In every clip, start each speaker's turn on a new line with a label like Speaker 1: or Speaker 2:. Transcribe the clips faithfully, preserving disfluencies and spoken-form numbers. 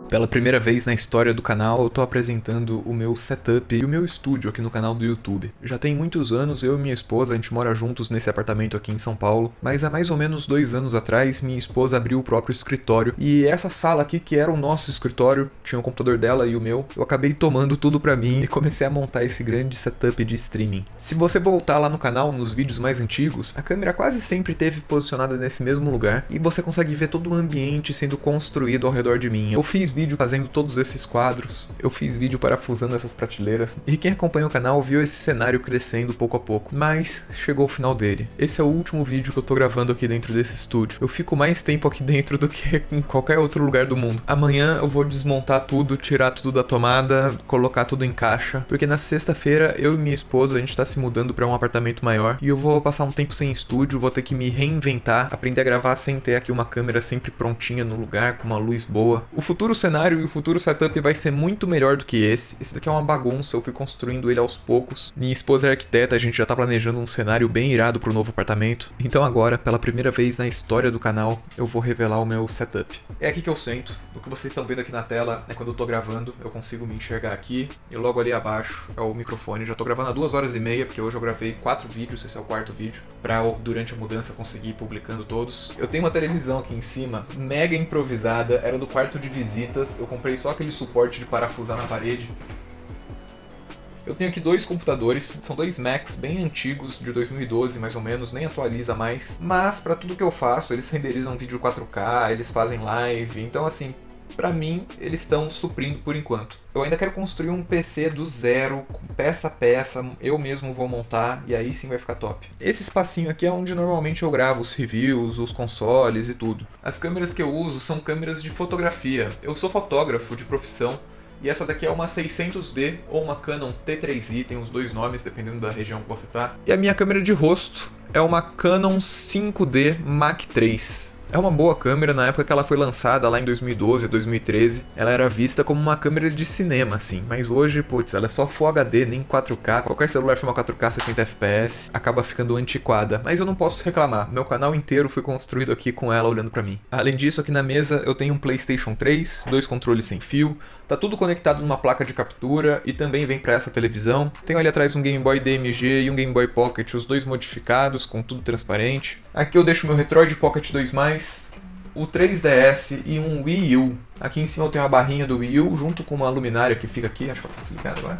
Speaker 1: Pela primeira vez na história do canal, eu tô apresentando o meu setup e o meu estúdio aqui no canal do YouTube. Já tem muitos anos, eu e minha esposa, a gente mora juntos nesse apartamento aqui em São Paulo, mas há mais ou menos dois anos atrás, minha esposa abriu o próprio escritório, e essa sala aqui, que era o nosso escritório, tinha o computador dela e o meu, eu acabei tomando tudo pra mim e comecei a montar esse grande setup de streaming. Se você voltar lá no canal, nos vídeos mais antigos, a câmera quase sempre esteve posicionada nesse mesmo lugar, e você consegue ver todo o ambiente sendo construído ao redor de mim. Eu fiz vídeo fazendo todos esses quadros, eu fiz vídeo parafusando essas prateleiras, e quem acompanha o canal viu esse cenário crescendo pouco a pouco, mas chegou o final dele. Esse é o último vídeo que eu tô gravando aqui dentro desse estúdio. Eu fico mais tempo aqui dentro do que em qualquer outro lugar do mundo. Amanhã eu vou desmontar tudo, tirar tudo da tomada, colocar tudo em caixa, porque na sexta-feira eu e minha esposa, a gente tá se mudando pra um apartamento maior, e eu vou passar um tempo sem estúdio, vou ter que me reinventar, aprender a gravar sem ter aqui uma câmera sempre prontinha no lugar, com uma luz boa. O futuro cenário e o futuro setup vai ser muito melhor do que esse. Esse daqui é uma bagunça, eu fui construindo ele aos poucos. Minha esposa é arquiteta, a gente já tá planejando um cenário bem irado pro novo apartamento. Então agora, pela primeira vez na história do canal, eu vou revelar o meu setup. É aqui que eu sento. O que vocês estão vendo aqui na tela é quando eu tô gravando, eu consigo me enxergar aqui. E logo ali abaixo é o microfone. Já tô gravando há duas horas e meia, porque hoje eu gravei quatro vídeos, esse é o quarto vídeo, pra durante a mudança conseguir ir publicando todos. Eu tenho uma televisão aqui em cima, mega improvisada, era do quarto de visitas. Eu comprei só aquele suporte de parafusar na parede. Eu tenho aqui dois computadores, são dois Macs bem antigos, de dois mil e doze mais ou menos, nem atualiza mais. Mas para tudo que eu faço, eles renderizam vídeo quatro K, eles fazem live, então assim, pra mim, eles estão suprindo por enquanto. Eu ainda quero construir um P C do zero, peça a peça, eu mesmo vou montar, e aí sim vai ficar top. Esse espacinho aqui é onde normalmente eu gravo os reviews, os consoles e tudo. As câmeras que eu uso são câmeras de fotografia. Eu sou fotógrafo de profissão, e essa daqui é uma seiscentos D ou uma Canon T três i, tem os dois nomes dependendo da região que você tá. E a minha câmera de rosto é uma Canon cinco D Mark três. É uma boa câmera, na época que ela foi lançada, lá em dois mil e doze, dois mil e treze, ela era vista como uma câmera de cinema, assim, mas hoje, putz, ela é só Full H D, nem quatro K, qualquer celular filma quatro K sessenta F P S, acaba ficando antiquada, mas eu não posso reclamar, meu canal inteiro foi construído aqui com ela olhando pra mim. Além disso, aqui na mesa eu tenho um PlayStation três, dois controles sem fio, tá tudo conectado numa placa de captura e também vem pra essa televisão. Tenho ali atrás um Game Boy D M G e um Game Boy Pocket, os dois modificados, com tudo transparente. Aqui eu deixo meu Retroid Pocket dois mais, o três D S e um Wii U. Aqui em cima eu tenho a barrinha do Wii U junto com uma luminária que fica aqui, acho que ela tá se ligando agora.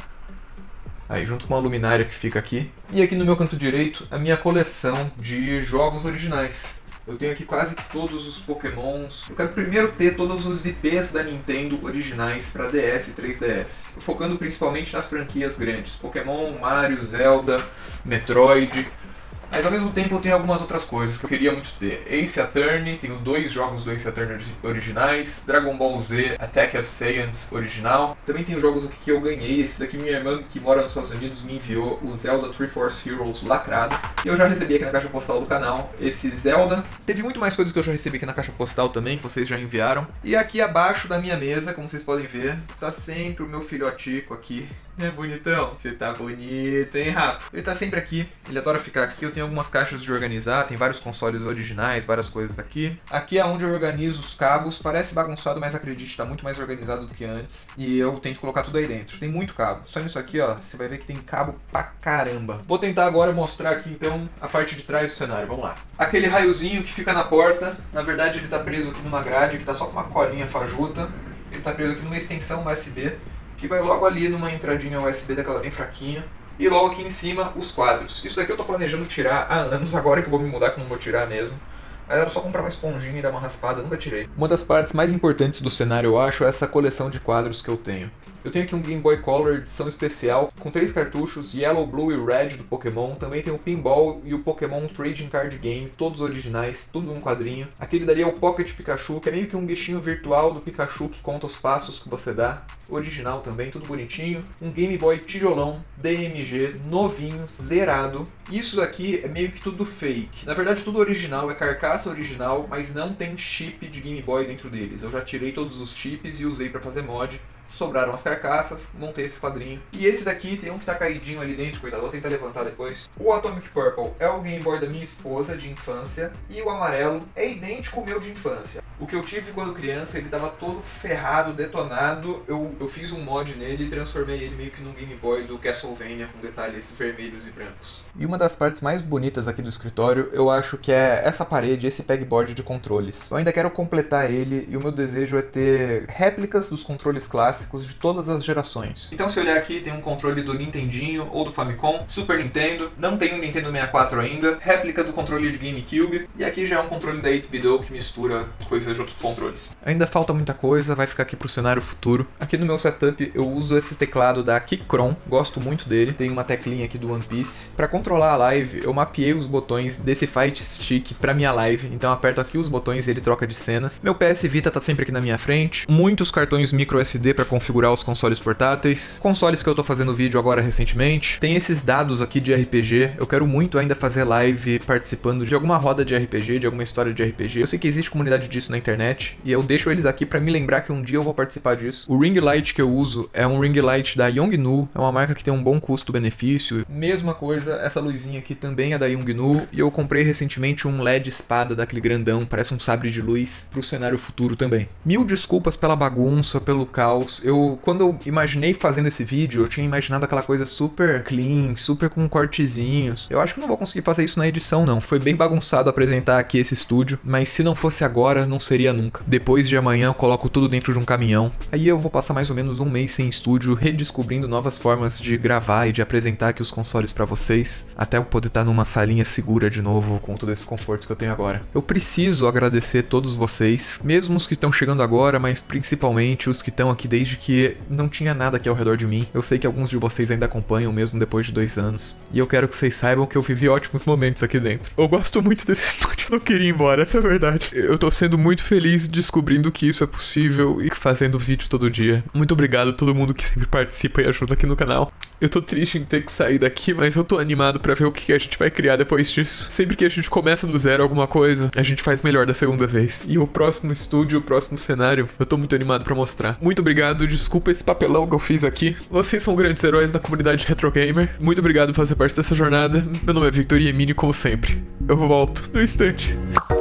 Speaker 1: Aí, junto com uma luminária que fica aqui. E aqui no meu canto direito, a minha coleção de jogos originais. Eu tenho aqui quase que todos os Pokémons. Eu quero primeiro ter todos os I Ps da Nintendo originais para D S e três D S. Focando principalmente nas franquias grandes. Pokémon, Mario, Zelda, Metroid. Mas ao mesmo tempo eu tenho algumas outras coisas que eu queria muito ter. Ace Attorney, tenho dois jogos do Ace Attorney originais. Dragon Ball Z Attack of Saiyans original. Também tenho jogos aqui que eu ganhei. Esse daqui minha irmã, que mora nos Estados Unidos, me enviou o Zelda Three Force Heroes lacrado. E eu já recebi aqui na caixa postal do canal esse Zelda. Teve muito mais coisas que eu já recebi aqui na caixa postal também, que vocês já enviaram. E aqui abaixo da minha mesa, como vocês podem ver, tá sempre o meu filhotico aqui. É bonitão? Você tá bonito, hein, Rafa? Ele tá sempre aqui, ele adora ficar aqui. Eu tenho algumas caixas de organizar, tem vários consoles originais, várias coisas aqui. Aqui é onde eu organizo os cabos, parece bagunçado, mas acredite, tá muito mais organizado do que antes. E eu tento colocar tudo aí dentro. Tem muito cabo. Só nisso aqui, ó, você vai ver que tem cabo pra caramba. Vou tentar agora mostrar aqui, então, a parte de trás do cenário. Vamos lá. Aquele raiozinho que fica na porta, na verdade ele tá preso aqui numa grade, que tá só com uma colinha fajuta. Ele tá preso aqui numa extensão U S B, que vai logo ali numa entradinha U S B daquela bem fraquinha. E logo aqui em cima, os quadros. Isso daqui eu tô planejando tirar há anos, agora que eu vou me mudar que eu não vou tirar mesmo. Mas era só comprar uma esponjinha e dar uma raspada, nunca tirei. Uma das partes mais importantes do cenário, eu acho, é essa coleção de quadros que eu tenho. Eu tenho aqui um Game Boy Color edição especial, com três cartuchos, Yellow, Blue e Red do Pokémon. Também tem o Pinball e o Pokémon Trading Card Game, todos originais, tudo num quadrinho. Aquele dali é o Pocket Pikachu, que é meio que um bichinho virtual do Pikachu que conta os passos que você dá. Original também, tudo bonitinho. Um Game Boy tijolão, D M G, novinho, zerado. Isso aqui é meio que tudo fake. Na verdade tudo original, é carcaça original, mas não tem chip de Game Boy dentro deles. Eu já tirei todos os chips e usei pra fazer mod. sobraram as carcaças, montei esse quadrinho. E esse daqui tem um que tá caidinho ali dentro, coitado, vou tentar levantar depois. O Atomic Purple é o Game Boy da minha esposa de infância, e o amarelo é idêntico ao meu de infância. O que eu tive quando criança, ele tava todo ferrado, detonado, eu, eu fiz um mod nele e transformei ele meio que num Game Boy do Castlevania com detalhes vermelhos e brancos. E uma das partes mais bonitas aqui do escritório, eu acho que é essa parede, esse pegboard de controles. Eu ainda quero completar ele e o meu desejo é ter réplicas dos controles clássicos de todas as gerações. Então se olhar aqui, tem um controle do Nintendinho ou do Famicom, Super Nintendo, não tem um Nintendo sessenta e quatro ainda, réplica do controle de GameCube, e aqui já é um controle da oito bit que mistura coisas de outros controles. Ainda falta muita coisa, vai ficar aqui pro cenário futuro. Aqui no meu setup eu uso esse teclado da Keychron, gosto muito dele, tem uma teclinha aqui do One Piece. Pra controlar a live, eu mapeei os botões desse Fight Stick pra minha live, então aperto aqui os botões e ele troca de cenas. Meu P S Vita tá sempre aqui na minha frente, muitos cartões micro S D pra configurar os consoles portáteis, consoles que eu tô fazendo vídeo agora recentemente. Tem esses dados aqui de R P G, eu quero muito ainda fazer live participando de alguma roda de R P G, de alguma história de R P G. Eu sei que existe comunidade disso na internet, e eu deixo eles aqui pra me lembrar que um dia eu vou participar disso. O ring light que eu uso é um ring light da Yongnuo, é uma marca que tem um bom custo-benefício. Mesma coisa, essa luzinha aqui também é da Yongnuo, e eu comprei recentemente um L E D espada daquele grandão, parece um sabre de luz, pro cenário futuro também. Mil desculpas pela bagunça, pelo caos. Eu, quando eu imaginei fazendo esse vídeo, eu tinha imaginado aquela coisa super clean, super com cortezinhos. Eu acho que não vou conseguir fazer isso na edição não. Foi bem bagunçado apresentar aqui esse estúdio, mas se não fosse agora, não seria nunca. Depois de amanhã eu coloco tudo dentro de um caminhão. Aí eu vou passar mais ou menos um mês sem estúdio, redescobrindo novas formas de gravar e de apresentar aqui os consoles pra vocês, até eu poder estar numa salinha segura de novo, com todo esse conforto que eu tenho agora. Eu preciso agradecer todos vocês, mesmo os que estão chegando agora, mas principalmente os que estão aqui desde que não tinha nada aqui ao redor de mim. Eu sei que alguns de vocês ainda acompanham mesmo depois de dois anos, e eu quero que vocês saibam que eu vivi ótimos momentos aqui dentro. Eu gosto muito desse estúdio, eu não queria ir embora, essa é a verdade. Eu tô sendo muito feliz descobrindo que isso é possível e fazendo vídeo todo dia. Muito obrigado a todo mundo que sempre participa e ajuda aqui no canal. Eu tô triste em ter que sair daqui, mas eu tô animado pra ver o que a gente vai criar depois disso. Sempre que a gente começa do zero alguma coisa, a gente faz melhor da segunda vez. E o próximo estúdio, o próximo cenário, eu tô muito animado pra mostrar. Muito obrigado, desculpa esse papelão que eu fiz aqui. Vocês são grandes heróis da comunidade Retro Gamer. Muito obrigado por fazer parte dessa jornada. Meu nome é Victor Yemini, como sempre. Eu volto no instante.